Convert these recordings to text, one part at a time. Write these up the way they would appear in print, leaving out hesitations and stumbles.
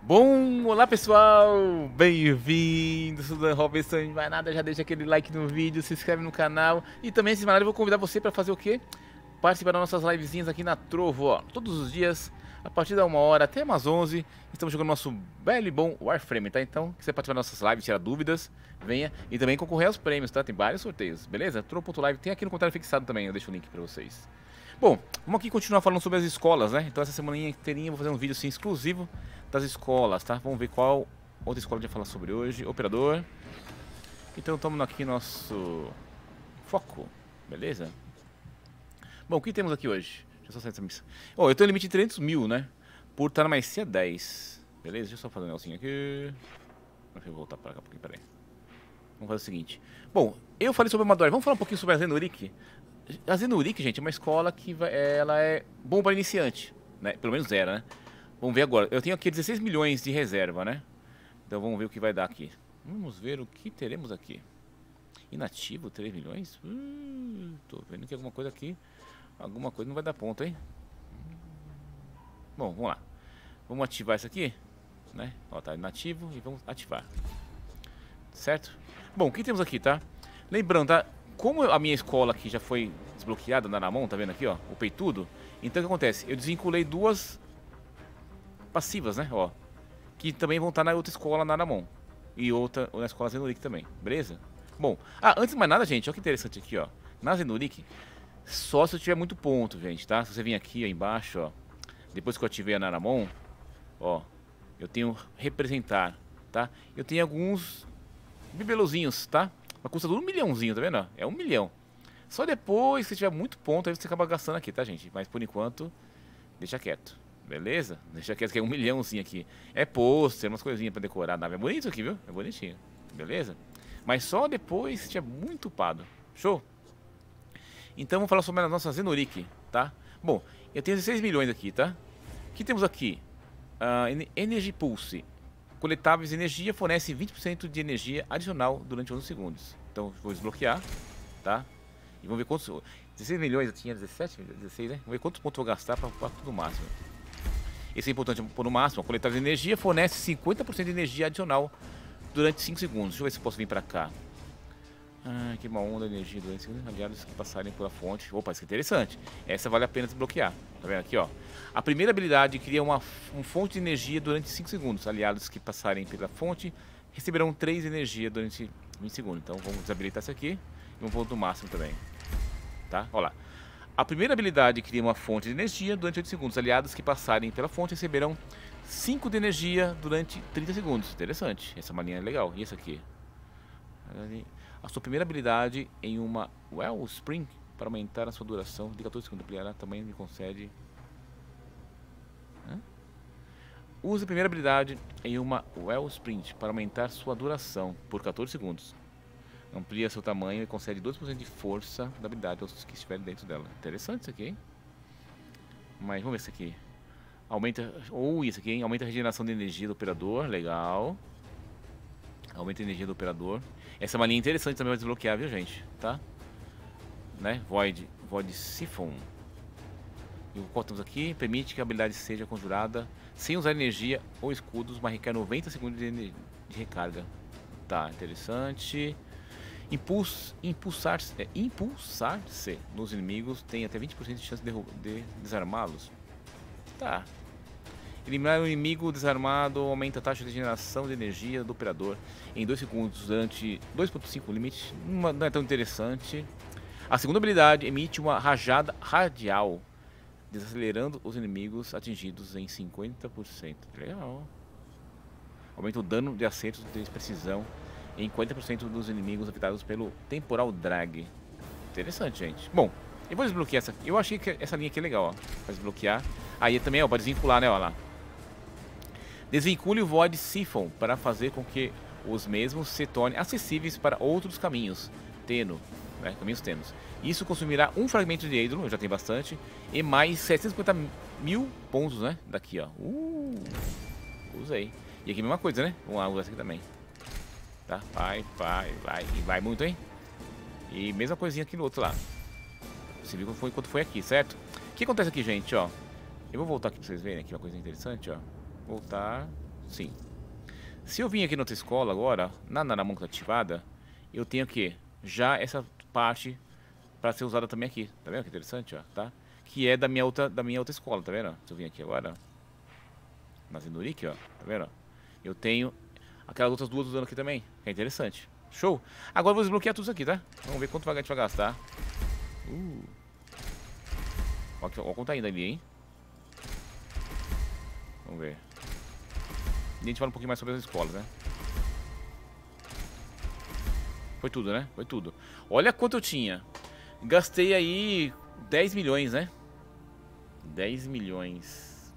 Bom, olá pessoal, bem-vindos, sou o Dan Robinson, não vai nada, já deixa aquele like no vídeo, se inscreve no canal e também esse canal eu vou convidar você para fazer o quê? Participar das nossas livezinhas aqui na Trovo, ó, todos os dias, a partir da 1h até umas 11, estamos jogando nosso belo e bom Warframe, tá? Então, se você participar das nossas lives, tirar dúvidas, venha e também concorrer aos prêmios, tá? Tem vários sorteios, beleza? Trovo.live, tem aqui no comentário fixado também, eu deixo o link para vocês. Bom, vamos aqui continuar falando sobre as escolas, né? Então essa semaninha inteirinha eu vou fazer um vídeo assim exclusivo das escolas, tá? Vamos ver qual outra escola a gente vai falar sobre hoje. Operador. Então estamos aqui no nosso foco, beleza? Bom, o que temos aqui hoje? Deixa eu só sair dessa missão. Oh, eu tenho limite de 300 mil, né? Por estar na maestria 10. Beleza? Deixa eu só fazer um negocinho aqui. Deixa eu voltar para cá um pouquinho, peraí. Vamos fazer o seguinte. Bom, eu falei sobre a Amador. Vamos falar um pouquinho sobre a Zenuric. A Zenuric, gente, é uma escola que ela é bom para iniciante, né? Pelo menos era, né? Vamos ver agora. Eu tenho aqui 16 milhões de reserva, né? Então vamos ver o que vai dar aqui. Vamos ver o que teremos aqui. Inativo, 3 milhões? Tô vendo que alguma coisa aqui. Alguma coisa não vai dar ponto, hein? Bom, vamos lá. Vamos ativar isso aqui, né? Ó, tá inativo e vamos ativar. Certo? Bom, o que temos aqui, tá? Lembrando, tá? Como a minha escola aqui já foi desbloqueada na Naramon, tá vendo aqui, ó, o peitudo. Então o que acontece? Eu desvinculei duas passivas, né, ó, que também vão estar na outra escola na Naramon e outra na escola Zenuric também, beleza? Bom, antes de mais nada, gente, olha que interessante aqui, ó, na Zenuric, só se eu tiver muito ponto, gente, tá? Se você vir aqui ó, embaixo, ó, depois que eu ativei a Naramon, ó, eu tenho representar, tá? Eu tenho alguns bibelozinhos, tá? Mas custa tudo 1 milhãozinho, tá vendo? É 1 milhão. Só depois, se tiver muito ponto, aí você acaba gastando aqui, tá, gente? Mas por enquanto, deixa quieto. Beleza? Deixa quieto que é 1 milhãozinho aqui. É pôster, umas coisinhas pra decorar a nave. É bonito aqui, viu? É bonitinho. Beleza? Mas só depois, se tiver muito upado. Show? Então, vamos falar sobre a nossa Zenuric, tá? Bom, eu tenho 16 milhões aqui, tá? O que temos aqui? Energy Pulse. Coletáveis de energia fornece 20% de energia adicional durante 11 segundos. Então vou desbloquear, tá? E vamos ver quantos... 16 milhões, eu tinha 17, 16, né? Vamos ver quantos pontos eu vou gastar para tudo no máximo. Esse é importante pôr no máximo. Coletáveis de energia fornece 50% de energia adicional durante 5 segundos. Deixa eu ver se eu posso vir para cá. Que uma onda de energia durante 5 segundos. Aliados que passarem pela fonte. Opa, isso é interessante. Essa vale a pena desbloquear. Tá vendo aqui, ó? A primeira habilidade cria uma fonte de energia durante 5 segundos. Aliados que passarem pela fonte receberão 3 de energia durante 20 segundos. Então vamos desabilitar isso aqui. E vamos pôr no máximo também. Tá? Olha lá. A primeira habilidade cria uma fonte de energia durante 8 segundos. Aliados que passarem pela fonte receberão 5 de energia durante 30 segundos. Interessante. Essa malinha é legal. E essa aqui? A sua primeira habilidade em uma Wellspring para aumentar a sua duração de 14 segundos. Ampliará também me concede. Use a primeira habilidade em uma Wellspring para aumentar sua duração por 14 segundos. Amplia seu tamanho e concede 2% de força da habilidade aos que estiverem dentro dela. Interessante isso aqui, hein? Mas vamos ver isso aqui. Aumenta. Isso aqui, hein? Aumenta a regeneração de energia do operador. Legal. Aumenta a energia do operador. Essa é uma linha interessante também para desbloquear, viu, gente? Tá? Né? Void Siphon. E o que temos aqui? Permite que a habilidade seja conjurada sem usar energia ou escudos, mas requer 90 segundos de recarga. Tá, interessante. Impulsar-se nos inimigos tem até 20% de chance de desarmá-los. Tá. Eliminar o inimigo desarmado aumenta a taxa de regeneração de energia do operador em 2 segundos durante 2.5 limite. Não é tão interessante. A segunda habilidade emite uma rajada radial, desacelerando os inimigos atingidos em 50%. Legal. Aumenta o dano de acertos de precisão em 40% dos inimigos afetados pelo temporal drag. Interessante, gente. Bom, eu vou desbloquear essa. Eu achei que essa linha aqui é legal, ó. Pra desbloquear. Aí também, ó, para desvincular, né, ó lá. Desvincule o Void Siphon para fazer com que os mesmos se tornem acessíveis para outros caminhos teno, né, caminhos tenos. Isso consumirá um fragmento de Eidolon, eu já tenho bastante, e mais 750 mil pontos, né, daqui, ó. Usei. E aqui a mesma coisa, né? Vamos lá, usar essa aqui também. Tá? Vai. E vai muito, hein? E mesma coisinha aqui no outro lá. Você viu quanto foi aqui, certo? O que acontece aqui, gente, ó? Eu vou voltar aqui pra vocês verem aqui uma coisa interessante, ó. Voltar. Sim. Se eu vim aqui na outra escola agora, na Naramonca ativada, eu tenho o quê? Já essa parte para ser usada também aqui. Tá vendo que interessante, ó, tá? Que é da minha outra escola, tá vendo? Se eu vim aqui agora, na Zenuric, ó, tá vendo? Eu tenho aquelas outras duas usando aqui também, que é interessante. Show? Agora eu vou desbloquear tudo isso aqui, tá? Vamos ver quanto a gente vai gastar. Olha como tá indo ali, hein? Vamos ver. E a gente fala um pouquinho mais sobre as escolas, né? Foi tudo, né? Foi tudo. Olha quanto eu tinha. Gastei aí 10 milhões, né? 10 milhões.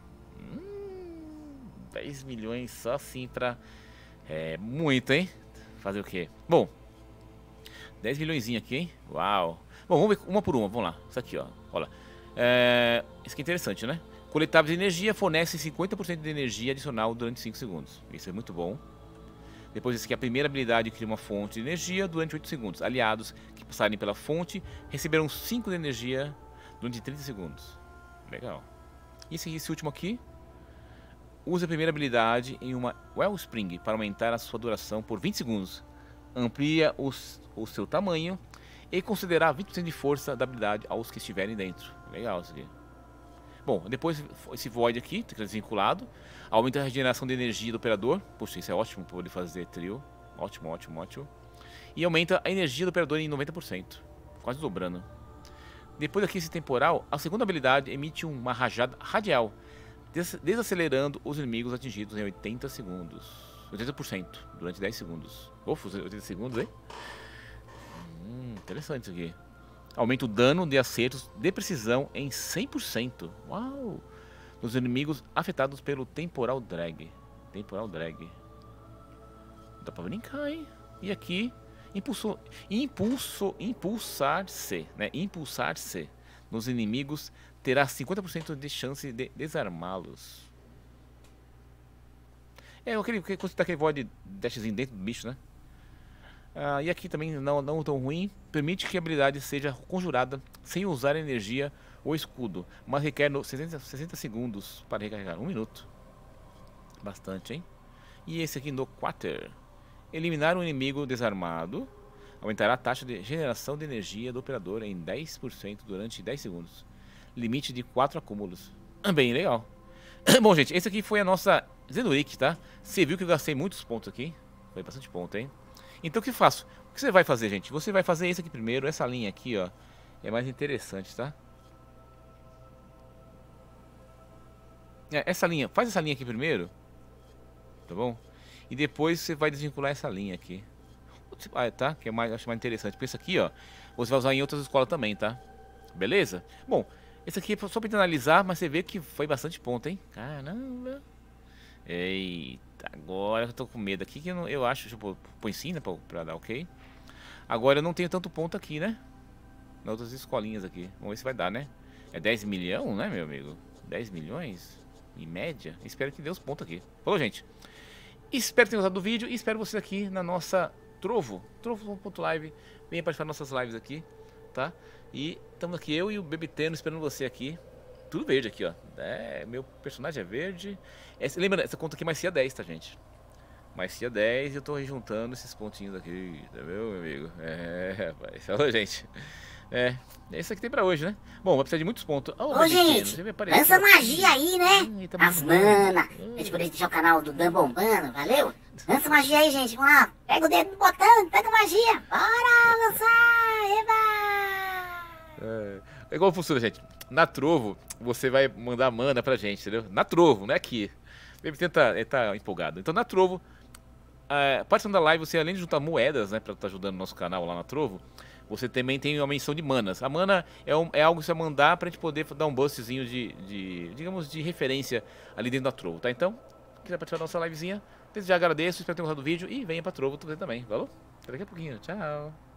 10 milhões só assim pra... É muito, hein? Fazer o quê? Bom, 10 milhões aqui, hein? Uau. Bom, vamos ver uma por uma. Vamos lá. Isso aqui, ó. Olha. Isso aqui é interessante, né? Coletáveis de energia fornecem 50% de energia adicional durante 5 segundos. Isso é muito bom. Depois isso aqui, a primeira habilidade cria uma fonte de energia durante 8 segundos. Aliados que passarem pela fonte receberão 5 de energia durante 30 segundos. Legal. Esse último aqui. Use a primeira habilidade em uma Wellspring para aumentar a sua duração por 20 segundos. Amplia o seu tamanho e considerar 20% de força da habilidade aos que estiverem dentro. Legal isso aqui. Bom, depois esse Void aqui, tem que ser desvinculado. Aumenta a regeneração de energia do operador. Puxa, isso é ótimo para poder fazer trio. Ótimo, ótimo, ótimo. E aumenta a energia do operador em 90%. Quase dobrando. Depois aqui esse temporal, a segunda habilidade emite uma rajada radial, desacelerando os inimigos atingidos em 80 segundos. 80% durante 10 segundos. Ufa, 80 segundos, hein? Interessante isso aqui. Aumenta o dano de acertos de precisão em 100%. Uau! Nos inimigos afetados pelo temporal drag. Temporal drag. Dá pra brincar, hein? E aqui, impulsar-se, né? Impulsar-se nos inimigos terá 50% de chance de desarmá-los. Quando você tá aquele void dashzinho dentro do bicho, né? E aqui também não tão ruim. Permite que a habilidade seja conjurada sem usar energia ou escudo, mas requer 60 segundos para recarregar. 1 minuto. Bastante, hein? E esse aqui no Quater. Eliminar um inimigo desarmado aumentará a taxa de generação de energia do operador em 10% durante 10 segundos. Limite de 4 acúmulos. Bem legal. Bom, gente, esse aqui foi a nossa Zenuric, tá? Você viu que eu gastei muitos pontos aqui. Foi bastante ponto, hein? Então o que eu faço? O que você vai fazer, gente? Você vai fazer esse aqui primeiro. Essa linha aqui, ó, é mais interessante, tá? Essa linha, faz essa linha aqui primeiro. Tá bom? E depois você vai desvincular essa linha aqui. Tá? Que acho mais interessante. Porque isso aqui, ó, você vai usar em outras escolas também, tá? Beleza? Bom, esse aqui é só pra analisar, mas você vê que foi bastante ponto, hein? Caramba. Eita, agora eu tô com medo aqui que eu acho. Deixa eu pôr em cima pra dar ok. Agora eu não tenho tanto ponto aqui, né? Nas outras escolinhas aqui. Vamos ver se vai dar, né? É 10 milhões, né, meu amigo? 10 milhões? Em média? Espero que dê os pontos aqui. Falou, gente? Espero que tenham gostado do vídeo e espero vocês aqui na nossa Trovo.live. Venha participar das nossas lives aqui, tá? E estamos aqui, eu e o Bebiteno, esperando você aqui. Tudo verde aqui, ó. Meu personagem é verde. Lembra, essa conta aqui é mais CIA 10, tá, gente? Mais CIA 10 e eu tô juntando esses pontinhos aqui, tá vendo, meu amigo? Rapaz. Falou, gente. É isso que tem pra hoje, né? Bom, vai precisar de muitos pontos. Ô, gente, lança magia aí, né? As mana. A gente poder deixar o canal do Dan bombando, valeu? Lança magia aí, gente. Vamos lá. Pega o dedo no botão, pega magia. Bora lançar. Eba! É igual funciona, gente. Na Trovo, você vai mandar mana pra gente, entendeu? Na Trovo, não é aqui. Ele tá empolgado. Então, na Trovo, participando da live, você além de juntar moedas, né, pra estar ajudando o nosso canal lá na Trovo, você também tem uma menção de manas. A mana é algo que você vai mandar pra gente poder dar um boostzinho digamos, de referência ali dentro da Trovo, tá? Então, se quiser participar da nossa livezinha, desde já agradeço, espero que tenham gostado do vídeo e venha pra Trovo também, valeu? Até daqui a pouquinho, tchau!